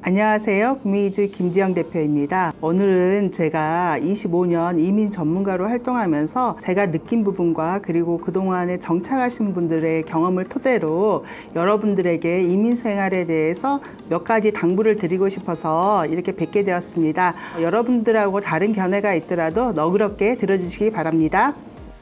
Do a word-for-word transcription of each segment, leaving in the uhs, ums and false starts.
안녕하세요. 구미이즈 김지영 대표입니다. 오늘은 제가 이십오 년 이민 전문가로 활동하면서 제가 느낀 부분과 그리고 그동안에 정착하신 분들의 경험을 토대로 여러분들에게 이민 생활에 대해서 몇 가지 당부를 드리고 싶어서 이렇게 뵙게 되었습니다. 여러분들하고 다른 견해가 있더라도 너그럽게 들어주시기 바랍니다.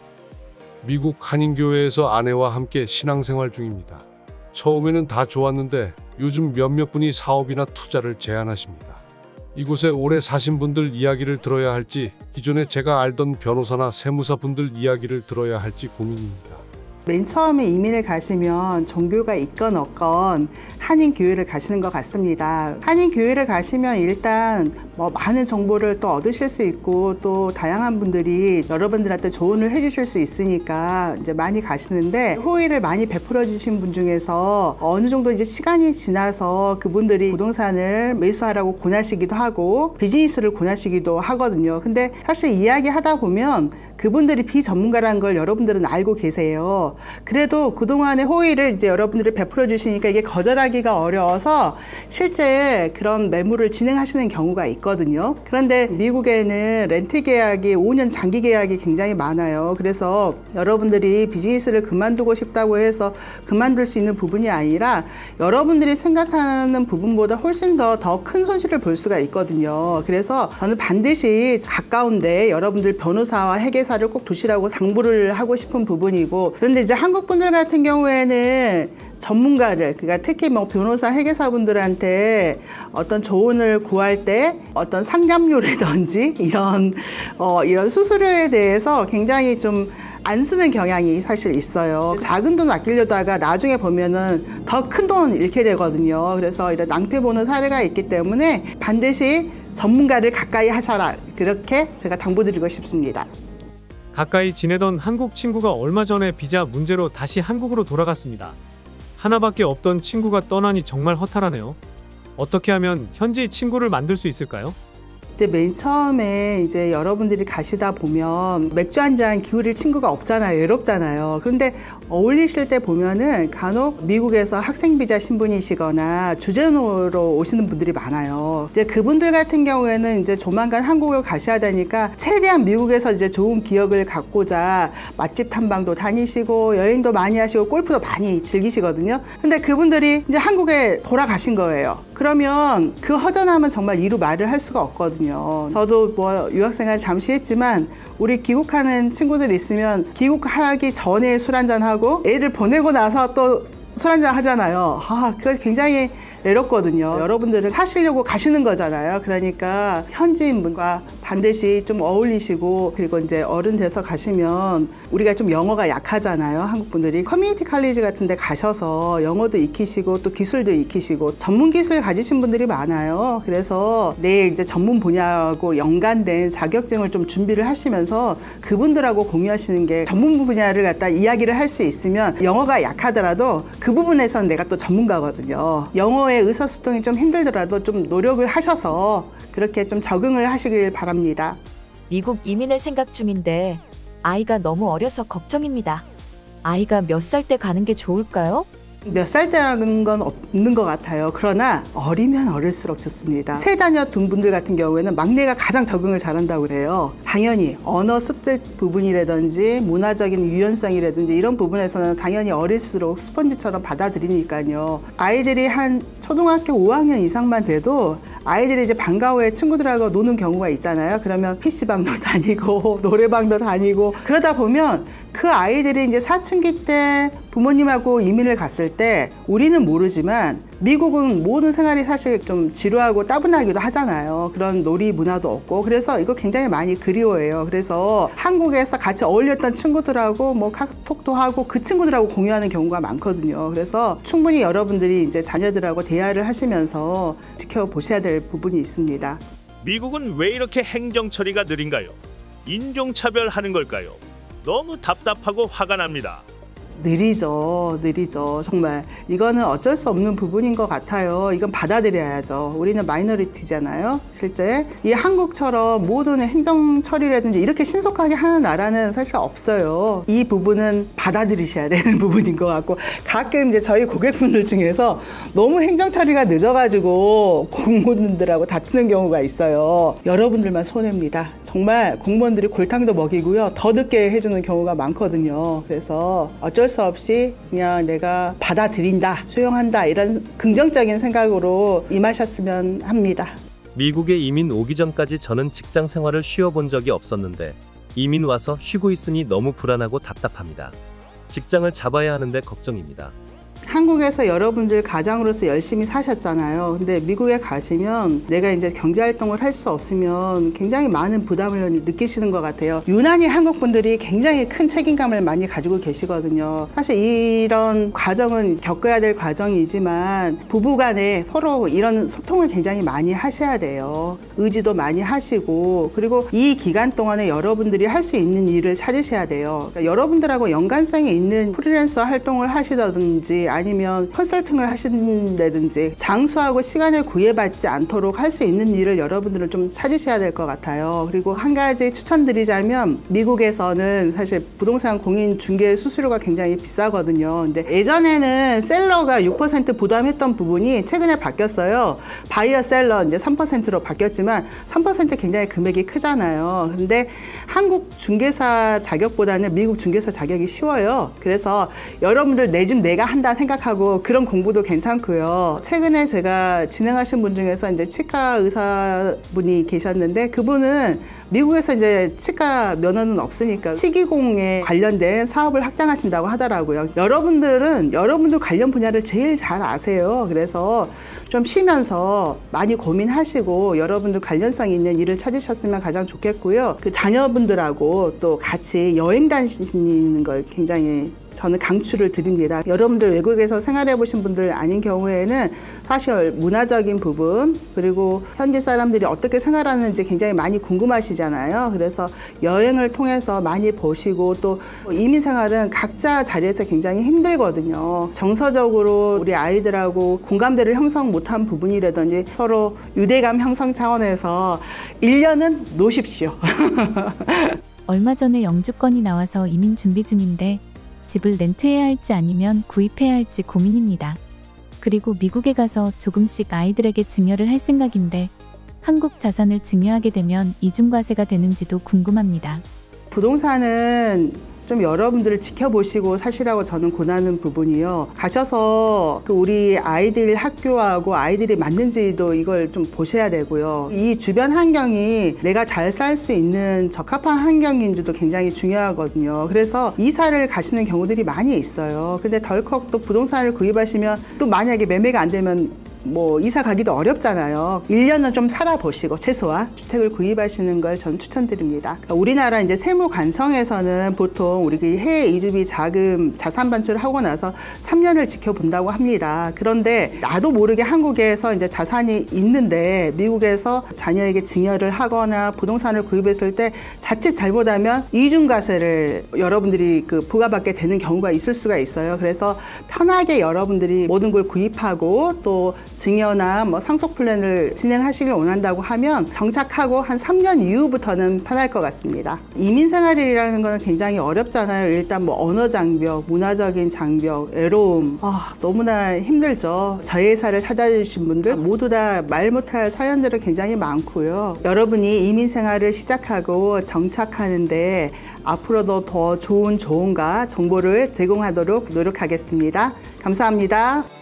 미국 한인교회에서 아내와 함께 신앙생활 중입니다. 처음에는 다 좋았는데 요즘 몇몇 분이 사업이나 투자를 제안하십니다. 이곳에 오래 사신 분들 이야기를 들어야 할지 기존에 제가 알던 변호사나 세무사 분들 이야기를 들어야 할지 고민입니다. 맨 처음에 이민을 가시면 종교가 있건 없건 한인교회를 가시는 것 같습니다. 한인교회를 가시면 일단 뭐 많은 정보를 또 얻으실 수 있고 또 다양한 분들이 여러분들한테 조언을 해주실 수 있으니까 이제 많이 가시는데 호의를 많이 베풀어 주신 분 중에서 어느 정도 이제 시간이 지나서 그분들이 부동산을 매수하라고 권하시기도 하고 비즈니스를 권하시기도 하거든요. 근데 사실 이야기 하다 보면 그분들이 비전문가라는 걸 여러분들은 알고 계세요. 그래도 그동안의 호의를 이제 여러분들이 베풀어 주시니까 이게 거절하기가 어려워서 실제 그런 매물을 진행하시는 경우가 있거든요. 그런데 미국에는 렌트 계약이 오 년 장기 계약이 굉장히 많아요. 그래서 여러분들이 비즈니스를 그만두고 싶다고 해서 그만둘 수 있는 부분이 아니라 여러분들이 생각하는 부분보다 훨씬 더 더 큰 손실을 볼 수가 있거든요. 그래서 저는 반드시 가까운데 여러분들 변호사와 회계사 사를 꼭 두시라고 당부를 하고 싶은 부분이고, 그런데 이제 한국 분들 같은 경우에는 전문가들, 그러니까 특히 뭐 변호사, 회계사분들한테 어떤 조언을 구할 때 어떤 상담료라든지 이런 어, 이런 수수료에 대해서 굉장히 좀 안 쓰는 경향이 사실 있어요. 작은 돈 아끼려다가 나중에 보면은 더 큰 돈 잃게 되거든요. 그래서 이런 낭패 보는 사례가 있기 때문에 반드시 전문가를 가까이 하셔라, 그렇게 제가 당부드리고 싶습니다. 가까이 지내던 한국 친구가 얼마 전에 비자 문제로 다시 한국으로 돌아갔습니다. 하나밖에 없던 친구가 떠나니 정말 허탈하네요. 어떻게 하면 현지 친구를 만들 수 있을까요? 그때 맨 처음에 이제 여러분들이 가시다 보면 맥주 한 잔 기울일 친구가 없잖아요. 외롭잖아요. 그런데 어울리실 때 보면은 간혹 미국에서 학생 비자 신분이시거나 주재원으로 오시는 분들이 많아요. 이제 그분들 같은 경우에는 이제 조만간 한국을 가셔야 되니까 최대한 미국에서 이제 좋은 기억을 갖고자 맛집 탐방도 다니시고 여행도 많이 하시고 골프도 많이 즐기시거든요. 근데 그분들이 이제 한국에 돌아가신 거예요. 그러면 그 허전함은 정말 이루 말을 할 수가 없거든요. 저도 뭐 유학생활 잠시 했지만 우리 귀국하는 친구들 있으면 귀국하기 전에 술 한잔 하고 애들 보내고 나서 또 술 한잔 하잖아요. 아, 그거 굉장히 외롭거든요. 여러분들은 사시려고 가시는 거잖아요. 그러니까 현지인분과 반드시 좀 어울리시고, 그리고 이제 어른 돼서 가시면 우리가 좀 영어가 약하잖아요. 한국 분들이 커뮤니티 칼리지 같은 데 가셔서 영어도 익히시고 또 기술도 익히시고 전문 기술 가지신 분들이 많아요. 그래서 내 이제 전문 분야하고 연관된 자격증을 좀 준비를 하시면서 그분들하고 공유하시는 게 전문 분야를 갖다 이야기를 할 수 있으면 영어가 약하더라도 그 부분에서는 내가 또 전문가거든요. 영어 의사소통이 좀 힘들더라도 좀 노력을 하셔서 그렇게 좀 적응을 하시길 바랍니다. 미국 이민을 생각 중인데 아이가 너무 어려서 걱정입니다. 아이가 몇 살 때 가는 게 좋을까요? 몇 살 때라는 건 없는 것 같아요. 그러나 어리면 어릴수록 좋습니다. 세 자녀 둔 분들 같은 경우에는 막내가 가장 적응을 잘한다고 그래요. 당연히 언어 습득 부분이라든지 문화적인 유연성이라든지 이런 부분에서는 당연히 어릴수록 스펀지처럼 받아들이니까요. 아이들이 한 초등학교 오 학년 이상만 돼도 아이들이 이제 방과 후에 친구들하고 노는 경우가 있잖아요. 그러면 피시방도 다니고 노래방도 다니고 그러다 보면 그 아이들이 이제 사춘기 때 부모님하고 이민을 갔을 때 우리는 모르지만 미국은 모든 생활이 사실 좀 지루하고 따분하기도 하잖아요. 그런 놀이 문화도 없고. 그래서 이거 굉장히 많이 그리워해요. 그래서 한국에서 같이 어울렸던 친구들하고 뭐 카톡도 하고 그 친구들하고 공유하는 경우가 많거든요. 그래서 충분히 여러분들이 이제 자녀들하고 대화를 하시면서 지켜보셔야 될 부분이 있습니다. 미국은 왜 이렇게 행정 처리가 느린가요? 인종차별하는 걸까요? 너무 답답하고 화가 납니다. 느리죠. 느리죠. 정말 이거는 어쩔 수 없는 부분인 것 같아요. 이건 받아들여야죠. 우리는 마이너리티잖아요. 실제 이 한국처럼 모든 행정 처리라든지 이렇게 신속하게 하는 나라는 사실 없어요. 이 부분은 받아들이셔야 되는 부분인 것 같고, 가끔 이제 저희 고객분들 중에서 너무 행정 처리가 늦어가지고 공무원들하고 다투는 경우가 있어요. 여러분들만 손해입니다. 정말 공무원들이 골탕도 먹이고요. 더 늦게 해주는 경우가 많거든요. 그래서 어쩔 수 없이 그냥 내가 받아들인다, 수용한다, 이런 긍정적인 생각으로 임하셨으면 합니다. 미국에 이민 오기 전까지 저는 직장 생활을 쉬어본 적이 없었는데 이민 와서 쉬고 있으니 너무 불안하고 답답합니다. 직장을 잡아야 하는데 걱정입니다. 한국에서 여러분들 가장으로서 열심히 사셨잖아요. 근데 미국에 가시면 내가 이제 경제활동을 할 수 없으면 굉장히 많은 부담을 느끼시는 것 같아요. 유난히 한국 분들이 굉장히 큰 책임감을 많이 가지고 계시거든요. 사실 이런 과정은 겪어야 될 과정이지만 부부간에 서로 이런 소통을 굉장히 많이 하셔야 돼요. 의지도 많이 하시고, 그리고 이 기간 동안에 여러분들이 할 수 있는 일을 찾으셔야 돼요. 그러니까 여러분들하고 연관성이 있는 프리랜서 활동을 하시다든지 아니면 컨설팅을 하신다든지 장소하고 시간을 구애받지 않도록 할 수 있는 일을 여러분들은 좀 찾으셔야 될 것 같아요. 그리고 한 가지 추천드리자면, 미국에서는 사실 부동산 공인 중개 수수료가 굉장히 비싸거든요. 근데 예전에는 셀러가 육 퍼센트 부담했던 부분이 최근에 바뀌었어요. 바이어 셀러 이제 삼 퍼센트로 바뀌었지만 삼 퍼센트 굉장히 금액이 크잖아요. 근데 한국 중개사 자격보다는 미국 중개사 자격이 쉬워요. 그래서 여러분들 내 집 내가 한다 생각하고 그런 공부도 괜찮고요. 최근에 제가 진행하신 분 중에서 이제 치과 의사분이 계셨는데, 그분은 미국에서 이제 치과 면허는 없으니까 치기공에 관련된 사업을 확장하신다고 하더라고요. 여러분들은 여러분들 관련 분야를 제일 잘 아세요. 그래서 좀 쉬면서 많이 고민하시고 여러분들 관련성 있는 일을 찾으셨으면 가장 좋겠고요. 그 자녀분들하고 또 같이 여행 다니시는 걸 굉장히 저는 강추를 드립니다. 여러분들 외국에서 생활해 보신 분들 아닌 경우에는 사실 문화적인 부분, 그리고 현지 사람들이 어떻게 생활하는지 굉장히 많이 궁금하시잖아요. 그래서 여행을 통해서 많이 보시고, 또 이민 생활은 각자 자리에서 굉장히 힘들거든요. 정서적으로 우리 아이들하고 공감대를 형성 못한 부분이라든지 서로 유대감 형성 차원에서 일 년은 놓으십시오. 얼마 전에 영주권이 나와서 이민 준비 중인데 집을 렌트해야 할지 아니면 구입해야 할지 고민입니다. 그리고 미국에 가서 조금씩 아이들에게 증여를 할 생각인데 한국 자산을 증여하게 되면 이중과세가 되는지도 궁금합니다. 부동산은 좀 여러분들을 지켜보시고 사시라고 저는 권하는 부분이요. 가셔서 그 우리 아이들 학교하고 아이들이 맞는지도 이걸 좀 보셔야 되고요. 이 주변 환경이 내가 잘 살 수 있는 적합한 환경인지도 굉장히 중요하거든요. 그래서 이사를 가시는 경우들이 많이 있어요. 근데 덜컥 또 부동산을 구입하시면 또 만약에 매매가 안 되면 뭐 이사 가기도 어렵잖아요. 일 년은 좀 살아보시고 최소한 주택을 구입하시는 걸 전 추천드립니다. 그러니까 우리나라 이제 세무 관성에서는 보통 우리 그 해외 이주비 자금 자산 반출을 하고 나서 삼 년을 지켜본다고 합니다. 그런데 나도 모르게 한국에서 이제 자산이 있는데 미국에서 자녀에게 증여를 하거나 부동산을 구입했을 때 자칫 잘못하면 이중과세를 여러분들이 그 부과받게 되는 경우가 있을 수가 있어요. 그래서 편하게 여러분들이 모든 걸 구입하고 또 증여나 뭐 상속 플랜을 진행하시길 원한다고 하면 정착하고 한 삼 년 이후부터는 편할 것 같습니다. 이민 생활이라는 건 굉장히 어렵잖아요. 일단 뭐 언어 장벽, 문화적인 장벽, 외로움, 아, 너무나 힘들죠. 저희 회사를 찾아주신 분들 모두 다 말 못할 사연들은 굉장히 많고요. 여러분이 이민 생활을 시작하고 정착하는데 앞으로도 더 좋은 조언과 정보를 제공하도록 노력하겠습니다. 감사합니다.